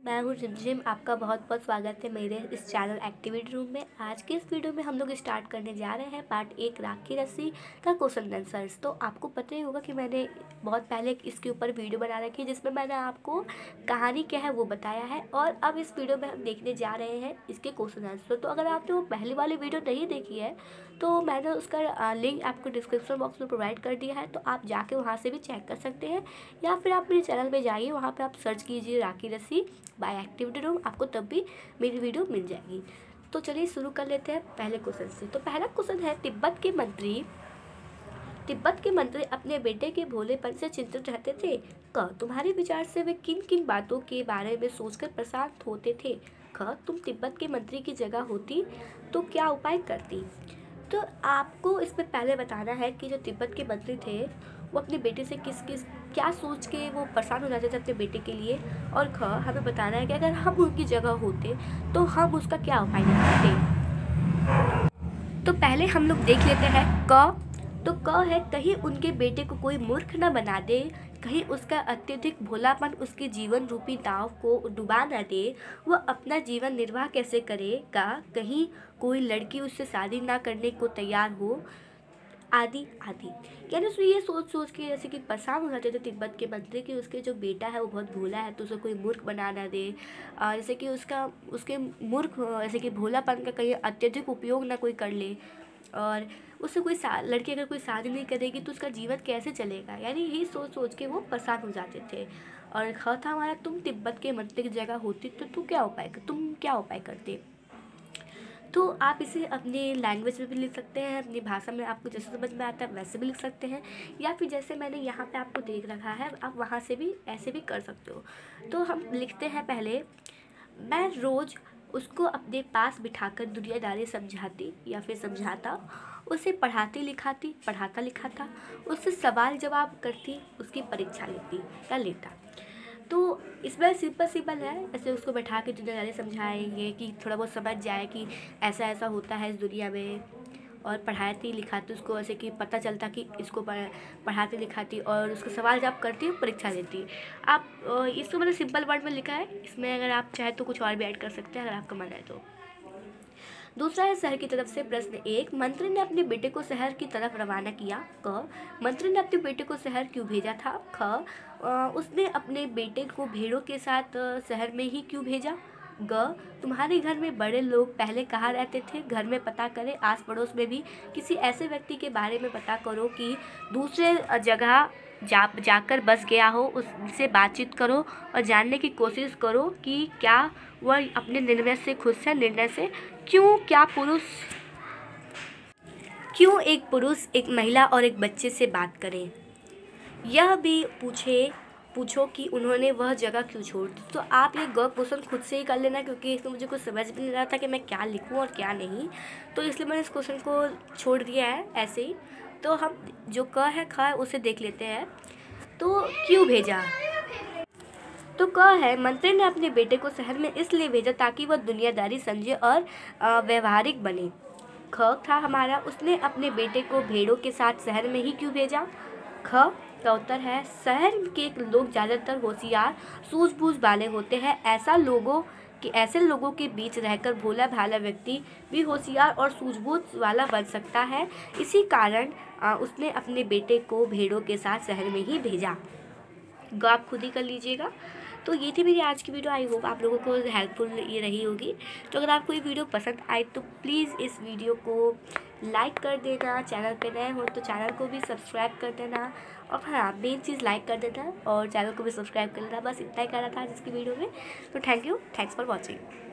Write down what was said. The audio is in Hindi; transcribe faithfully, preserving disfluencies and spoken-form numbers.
मैं हूँ रिमझिम। आपका बहुत बहुत स्वागत है मेरे इस चैनल एक्टिविटी रूम में। आज के इस वीडियो में हम लोग स्टार्ट करने जा रहे हैं पार्ट एक राखी रस्सी का क्वेश्चन आंसर्स। तो आपको पता ही होगा कि मैंने बहुत पहले इसके ऊपर वीडियो बना रखी है जिसमें मैंने आपको कहानी क्या है वो बताया है, और अब इस वीडियो में हम देखने जा रहे हैं इसके क्वेश्चन आंसर। तो अगर आपने वो पहली वाली वीडियो नहीं देखी है तो मैंने उसका लिंक आपको डिस्क्रिप्शन बॉक्स में प्रोवाइड कर दिया है, तो आप जाके वहाँ से भी चेक कर सकते हैं, या फिर आप मेरे चैनल पे जाइए, वहाँ पे आप सर्च कीजिए राखी रस्सी बाय एक्टिविटी रूम, आपको तब भी मेरी वीडियो मिल जाएगी। तो चलिए शुरू कर लेते हैं पहले क्वेश्चन से। तो पहला क्वेश्चन है, तिब्बत के मंत्री तिब्बत के मंत्री अपने बेटे के भोलेपन से चिंतित रहते थे। क तुम्हारे विचार से वे किन किन बातों के बारे में सोचकर प्रशांत होते थे। ख तुम तिब्बत के मंत्री की जगह होती तो क्या उपाय करती। तो आपको इसमें पहले बताना है कि जो तिब्बत के मंत्री थे वो अपने बेटे से किस किस क्या सोच के वो परेशान हो जाते थे अपने बेटे के लिए। और ख हमें बताना है कि अगर हम उनकी जगह होते तो हम उसका क्या उपाय करते। तो पहले हम लोग देख लेते हैं क। तो क है, कहीं उनके बेटे को कोई मूर्ख न बना दे, कहीं उसका अत्यधिक भोलापन उसके जीवन रूपी नाव को डुबा न दे, वह अपना जीवन निर्वाह कैसे करेगा, कहीं कोई लड़की उससे शादी ना करने को तैयार हो, आदि आदि। यानी उसमें ये सोच सोच के जैसे कि परेशान हो जाते थे तिब्बत के मंत्री कि उसके जो बेटा है वो बहुत भोला है तो उसे कोई मूर्ख बना ना दे, जैसे कि उसका उसके मूर्ख जैसे कि भोलापन का कहीं अत्यधिक उपयोग ना कोई कर ले, और उससे कोई लड़की अगर कोई शादी नहीं करेगी तो उसका जीवन कैसे चलेगा। यानी यही सोच सोच के वो परेशान हो जाते थे। और ख था हमारा, तुम तिब्बत के मंत्री की जगह होती तो तू क्या उपाय तुम क्या उपाय करते। तो आप इसे अपनी लैंग्वेज में भी लिख सकते हैं, अपनी भाषा में आपको जैसे समझ में आता है वैसे भी लिख सकते हैं, या फिर जैसे मैंने यहाँ पे आपको देख रखा है आप वहाँ से भी ऐसे भी कर सकते हो। तो हम लिखते हैं पहले, मैं रोज़ उसको अपने पास बिठाकर दुनियादारी समझाती या फिर समझाता, उसे पढ़ाती लिखाती पढ़ाता लिखाता, उससे सवाल जवाब करती, उसकी परीक्षा लेती या लेता। तो इसमें सिंपल सिंपल है, ऐसे उसको बैठा के दुनियादारी समझाएंगे कि थोड़ा बहुत समझ जाए कि ऐसा ऐसा होता है इस दुनिया में, और पढ़ाती लिखाती उसको ऐसे कि पता चलता कि इसको पढ़ाती लिखाती और उसको सवाल जवाब करती परीक्षा देती। आप इसको मैंने सिंपल वर्ड में लिखा है, इसमें अगर आप चाहे तो कुछ और भी ऐड कर सकते हैं अगर आपका मन है तो। दूसरा है शहर की तरफ से प्रश्न एक, मंत्री ने अपने बेटे को शहर की तरफ रवाना किया। क मंत्री ने अपने बेटे को शहर क्यों भेजा था। ख उसने अपने बेटे को भेड़ों के साथ शहर में ही क्यों भेजा। ग तुम्हारे घर में बड़े लोग पहले कहाँ रहते थे, घर में पता करें, आस पड़ोस में भी किसी ऐसे व्यक्ति के बारे में पता करो कि दूसरे जगह जा जाकर बस गया हो, उससे बातचीत करो और जानने की कोशिश करो कि क्या वह अपने निर्णय से खुश है, निर्णय से क्यों क्या पुरुष क्यों एक पुरुष एक महिला और एक बच्चे से बात करें। यह भी पूछे पूछो कि उन्होंने वह जगह क्यों छोड़ दी। तो आप ये ग क्वेश्चन खुद से ही कर लेना, क्योंकि इसमें मुझे कुछ समझ भी नहीं रहा था कि मैं क्या लिखूं और क्या नहीं, तो इसलिए मैंने इस क्वेश्चन को छोड़ दिया है ऐसे ही। तो हम जो क है ख है उसे देख लेते हैं। तो क्यों भेजा। तो क है, मंत्री ने अपने बेटे को शहर में इसलिए भेजा ताकि वह दुनियादारी समझे और व्यवहारिक बने। ख था हमारा, उसने अपने बेटे को भेड़ों के साथ शहर में ही क्यों भेजा। ख का उत्तर है, शहर के लोग ज़्यादातर होशियार सूझबूझ वाले होते हैं, ऐसा लोगों कि ऐसे लोगों के बीच रहकर भोला भाला व्यक्ति भी होशियार और सूझबूझ वाला बन सकता है, इसी कारण आ, उसने अपने बेटे को भेड़ों के साथ शहर में ही भेजा। ग आप खुद ही कर लीजिएगा। तो ये थी मेरी आज की वीडियो, आई होप आप लोगों को हेल्पफुल ये रही होगी। तो अगर आपको ये वीडियो पसंद आए तो प्लीज़ इस वीडियो को लाइक कर देना, चैनल पे नए हो तो चैनल को भी सब्सक्राइब कर देना, और हाँ मेन चीज़ लाइक कर देना और चैनल को भी सब्सक्राइब कर लेना। बस इतना ही करना था आज इसकी वीडियो में। तो thank you, thanks for watching.